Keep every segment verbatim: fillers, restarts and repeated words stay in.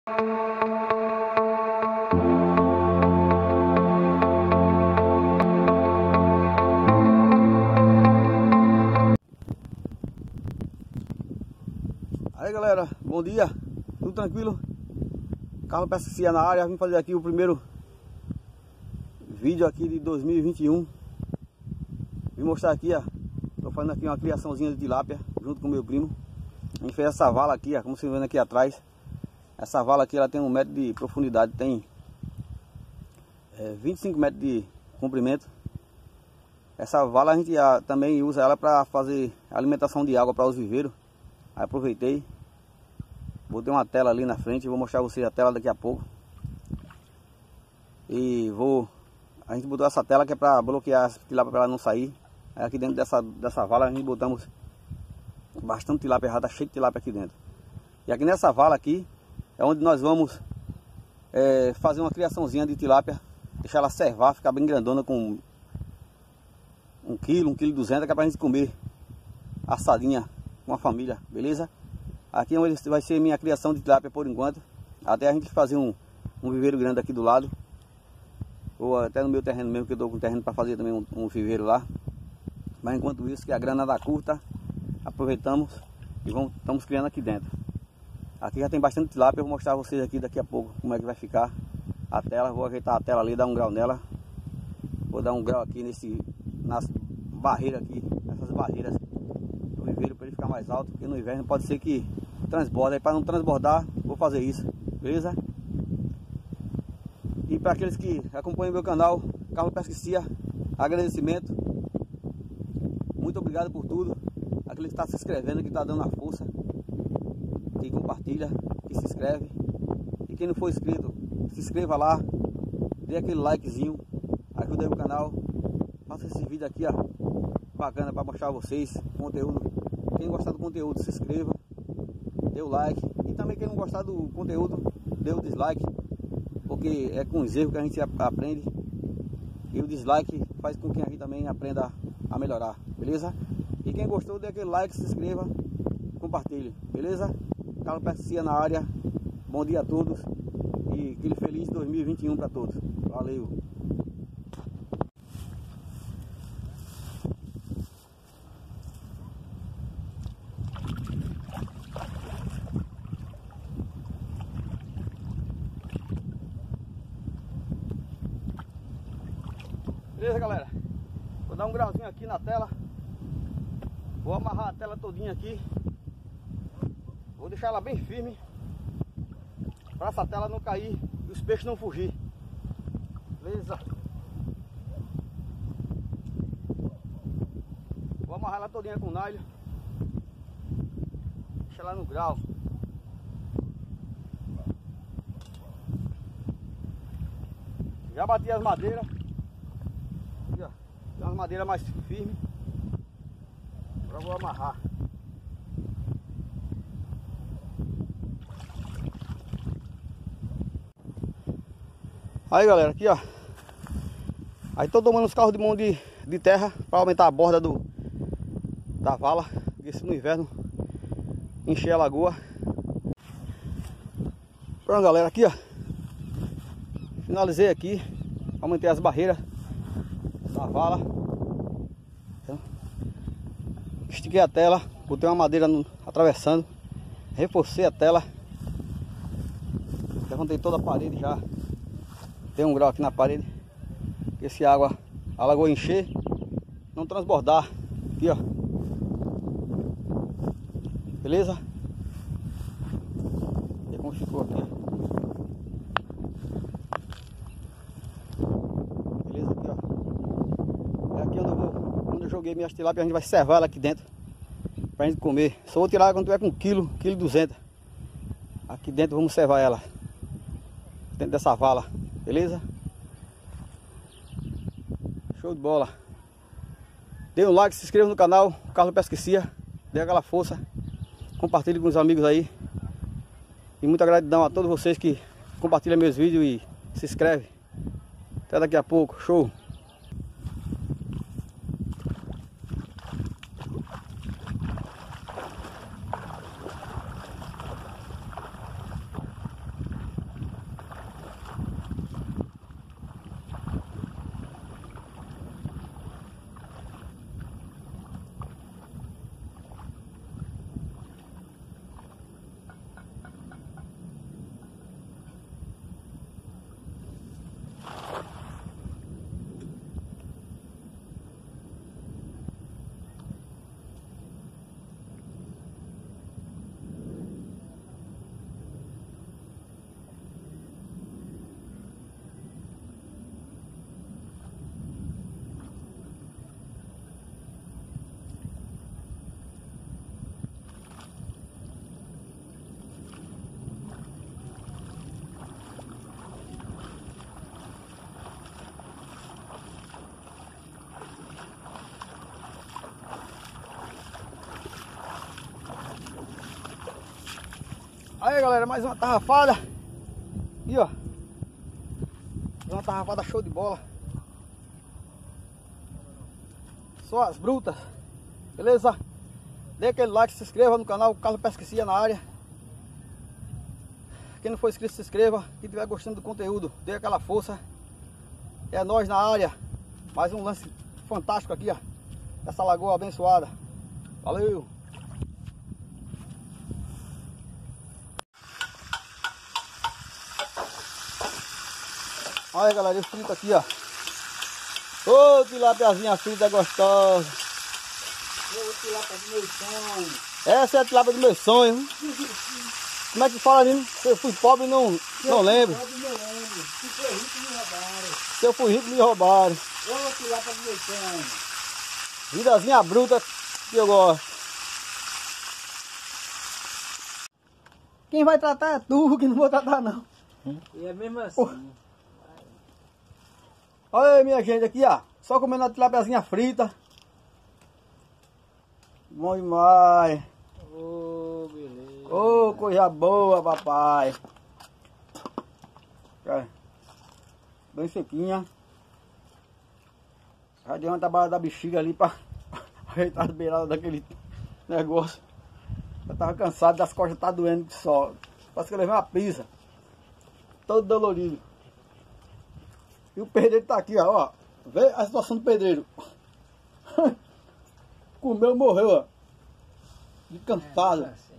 Aí galera, bom dia, tudo tranquilo? Carlos Pesquesia na área. Vim fazer aqui o primeiro vídeo aqui de dois mil e vinte e um. Vim mostrar aqui, ó. Tô fazendo aqui uma criaçãozinha de tilápia junto com meu primo. A gente fez essa vala aqui, ó, como vocês vendo aqui atrás. Essa vala aqui ela tem um metro de profundidade, tem é, vinte e cinco metros de comprimento. Essa vala a gente já, também usa ela para fazer alimentação de água para os viveiros. Aí aproveitei, botei uma tela ali na frente, vou mostrar a vocês a tela daqui a pouco. E vou, a gente botou essa tela que é para bloquear as tilápia para ela não sair. Aí aqui dentro dessa, dessa vala a gente botamos bastante tilápia errada, cheio de tilápia aqui dentro. E aqui nessa vala aqui é onde nós vamos é, fazer uma criaçãozinha de tilápia, deixar ela servar, ficar bem grandona com um quilo, um quilo e duzentos, que é pra gente comer assadinha com a família, beleza? Aqui é onde vai ser minha criação de tilápia por enquanto, até a gente fazer um, um viveiro grande aqui do lado, ou até no meu terreno mesmo, que eu tô com terreno para fazer também um, um viveiro lá. Mas enquanto isso, que a grana dá curta, aproveitamos e vamos, estamos criando aqui dentro. Aqui já tem bastante tilápia, eu vou mostrar a vocês aqui daqui a pouco como é que vai ficar a tela. Vou ajeitar a tela ali, dar um grau nela. Vou dar um grau aqui nesse, nas barreiras aqui, nessas barreiras do viveiro para ele ficar mais alto, porque no inverno pode ser que transborde. Aí para não transbordar, vou fazer isso, beleza? E para aqueles que acompanham meu canal, Carlos Pesquesia, agradecimento. Muito obrigado por tudo. Aquele que está se inscrevendo, que está dando a força, que compartilha, que se inscreve. E quem não for inscrito, se inscreva lá, dê aquele likezinho, ajude aí o canal. Faça esse vídeo aqui, ó, bacana para mostrar a vocês conteúdo. Quem gostar do conteúdo, se inscreva, dê o like. E também quem não gostar do conteúdo, dê o dislike, porque é com os erros que a gente aprende. E o dislike faz com que a gente também aprenda a melhorar, beleza? E quem gostou, dê aquele like, se inscreva, compartilhe, beleza? Carlos Pesquesia na área. Bom dia a todos e aquele feliz dois mil e vinte e um para todos. Valeu! Beleza, galera? Vou dar um grauzinho aqui na tela. Vou amarrar a tela todinha aqui. Vou deixar ela bem firme, para essa tela não cair e os peixes não fugir. Beleza? Vou amarrar ela todinha com nylon. Deixa ela no grau. Já bati as madeiras. Aqui, ó. Tem umas madeiras mais firmes. Agora vou amarrar. Aí galera, aqui ó. Aí tô tomando os carros de mão de, de terra para aumentar a borda do, da vala, porque se no inverno encher a lagoa. Pronto galera, aqui ó. Finalizei aqui, aumentei as barreiras da vala. Estiquei a tela, botei uma madeira no, atravessando, reforcei a tela, levantei toda a parede já. Tem um grau aqui na parede, que se a água, a lagoa encher, não transbordar. Aqui ó, beleza? E como ficou aqui, beleza? Aqui ó, é aqui onde eu vou, onde eu joguei minhas tilápias. A gente vai servar ela aqui dentro pra gente comer. Só vou tirar ela quando tiver com um quilo, um quilo e duzentos. Aqui dentro vamos servar ela dentro dessa vala. Beleza? Show de bola. Dê um like, se inscreva no canal Carlos Pesquesia. Dê aquela força. Compartilhe com os amigos aí. E muita gratidão a todos vocês que compartilham meus vídeos e se inscrevem. Até daqui a pouco. Show! Aí galera, mais uma tarrafada. E ó, uma tarrafada show de bola. Só as brutas. Beleza? Dê aquele like, se inscreva no canal Carlos Pesquecia na área. Quem não for inscrito, se inscreva. Quem estiver gostando do conteúdo, dê aquela força. É nós na área. Mais um lance fantástico aqui, ó. Essa lagoa abençoada. Valeu! Olha galera, eu frito aqui, ó. Ô, tilapiazinha frita gostosa. Ô, tilápia do meu sonho. Essa é a tilápia do meu sonho. Como é que fala ali? Se eu fui pobre, não, não lembro. Pobre não lembro. Se foi rico, me roubaram. Se eu fui rico, me roubaram. Ô, tilápia do meu sonho. Vidazinha bruta que eu gosto. Quem vai tratar é tu, que não vou tratar não. E é mesmo assim. Oh. Olha aí minha gente aqui, ó. Só comendo a tilapiazinha frita. Bom demais. Ô, oh, beleza. Ô, oh, coisa boa, papai. É. Bem sequinha. Já deu uma trabalhada da bexiga ali pra ajeitar as beiradas daquele negócio. Eu tava cansado, das costas tá doendo de sol. Parece que eu levei uma pizza. Todo dolorido. E o pedreiro tá aqui, ó. ó. Vê a situação do pedreiro. Comeu, morreu, ó. De cansado. É, assim.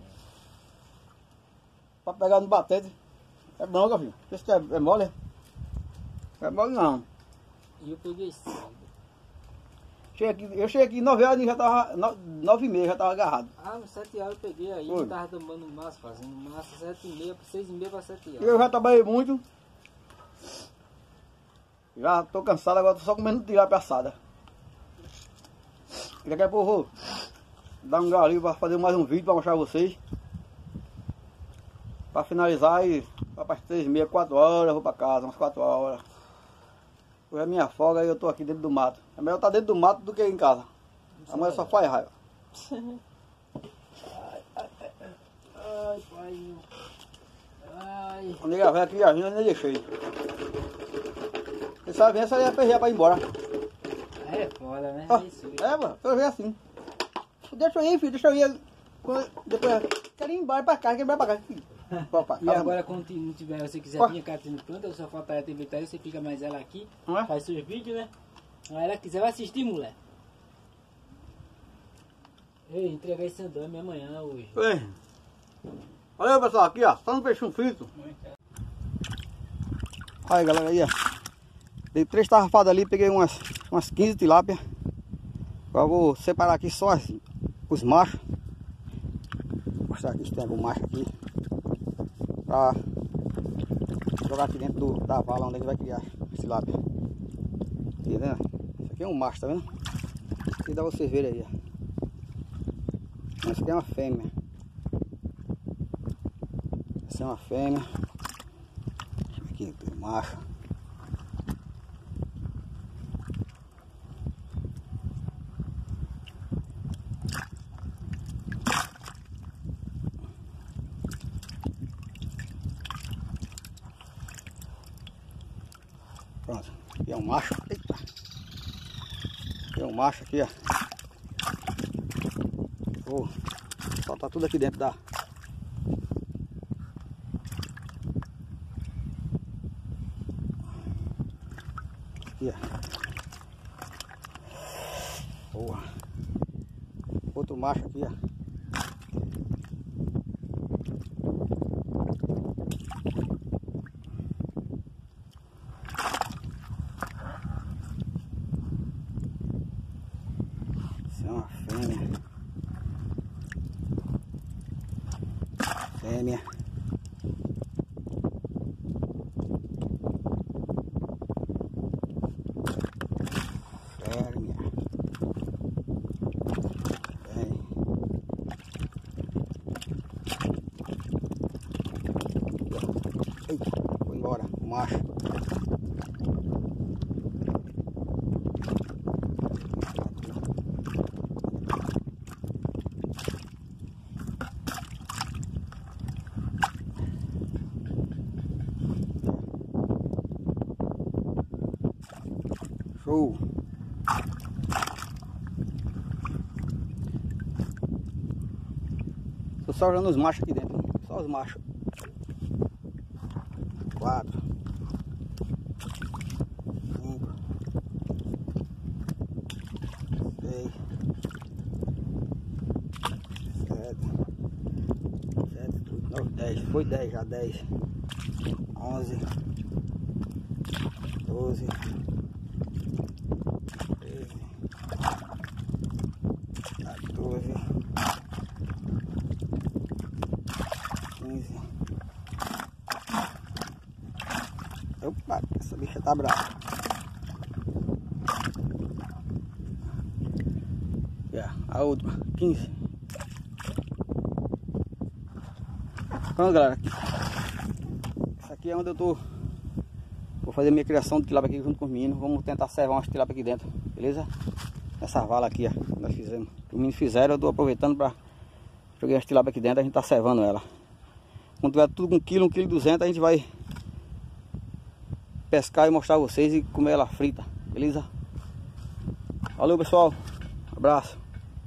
Pra pegar no batente. É bronca, filho. Isso é, é mole? É mole não. E eu peguei cedo. Cheguei aqui, eu cheguei aqui nove horas e já tava. nove e meia já tava agarrado. Ah, no sete horas eu peguei aí. Oi. Eu tava tomando massa, fazendo massa, sete e meia, seis e meia pra sete horas. Eu já trabalhei muito. Já tô cansado, agora tô só comendo tilápia assada. E daqui a pouco eu vou dar um galinho para fazer mais um vídeo para mostrar a vocês. Para finalizar aí, para as três e meia, quatro horas, eu vou para casa, umas quatro horas. Hoje é minha folga e eu tô aqui dentro do mato. É melhor estar dentro do mato do que em casa. Amanhã só faz raiva. Ai, ai, ai, ai, pai. Ai. Quando ele vem aqui, a gente nem deixei. Você sabe, essa aí é perrear para ir embora. É foda, né? Ah, É isso. é, mano, eu vejo assim. Deixa eu ir, filho, deixa eu ir. Quando- Depois, quero ir embora pra casa, quero ir embora pra casa. Filho. Opa, E casa- agora quando não tiver, você quiser Ó. vir cá no planta, eu só falta a T V aí, você fica mais ela aqui, Não é? faz seus vídeos, né? Aí ela quiser vai assistir, mulher. Ei, entregar esse andame amanhã hoje. Ei. Olha aí, pessoal, aqui ó, só no peixinho frito. Olha aí, galera, aí ó. Dei três tarrafadas ali, peguei umas, umas quinze tilápia. Agora vou separar aqui só as, os machos. Vou mostrar aqui se tem algum macho aqui. Pra jogar aqui dentro do, da vala onde ele vai criar tilápia. Aqui, né? Esse aqui é um macho, tá vendo? Aqui dá pra vocês verem aí, ó. Essa aqui é uma fêmea. Essa é uma fêmea. Aqui tem um macho. Pronto, aqui é um macho. Eita. Aqui é um macho aqui, ó. Vou soltar tudo aqui dentro da. Aqui, ó. Boa. Outro macho aqui, ó. Essa é uma fêmea. Fêmea. Fêmea. Bem. Eita, foi embora, o macho. Show! Tô só olhando os machos aqui dentro. Só os machos. Quatro. Cinco. Seis. Sete. Sete, oito, nove, dez. Foi dez já, dez. Onze. Doze. Treze. Quatorze. quinze. Opa, essa bicha tá brava. Yeah, a última, quinze. Pronto, galera. Isso aqui é onde eu tô. Vou fazer minha criação de tilápia aqui junto com os meninos. Vamos tentar servar umas tilápia aqui dentro, beleza? Essa vala aqui, ó, nós fizemos. Os meninos fizeram, eu tô aproveitando pra jogar as tilápia aqui dentro, a gente tá servando ela. Quando tiver tudo com um quilo, um quilo e duzentos, a gente vai pescar e mostrar a vocês e comer ela frita, beleza? Valeu, pessoal, abraço.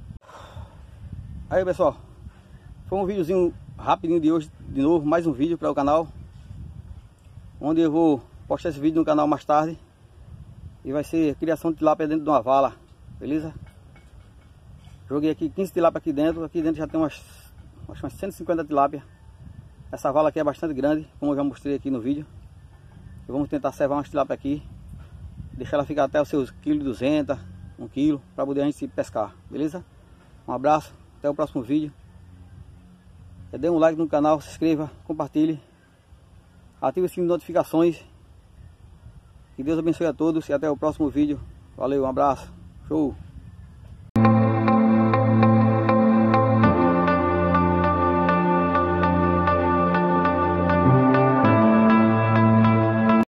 Aí, pessoal, foi um videozinho rapidinho de hoje, de novo, mais um vídeo para o canal, onde eu vou postar esse vídeo no canal mais tarde e vai ser criação de tilápia dentro de uma vala, beleza? Joguei aqui quinze tilápia aqui dentro, aqui dentro já tem umas, umas cento e cinquenta tilápia. Essa vala aqui é bastante grande, como eu já mostrei aqui no vídeo. E vamos tentar servar umas tilápia aqui, deixar ela ficar até os seus um vírgula duzentos quilos, um quilo, para poder a gente pescar, beleza? Um abraço, até o próximo vídeo. Dê um like no canal, se inscreva, compartilhe, ative o sininho de notificações. Que Deus abençoe a todos e até o próximo vídeo. Valeu, um abraço, show!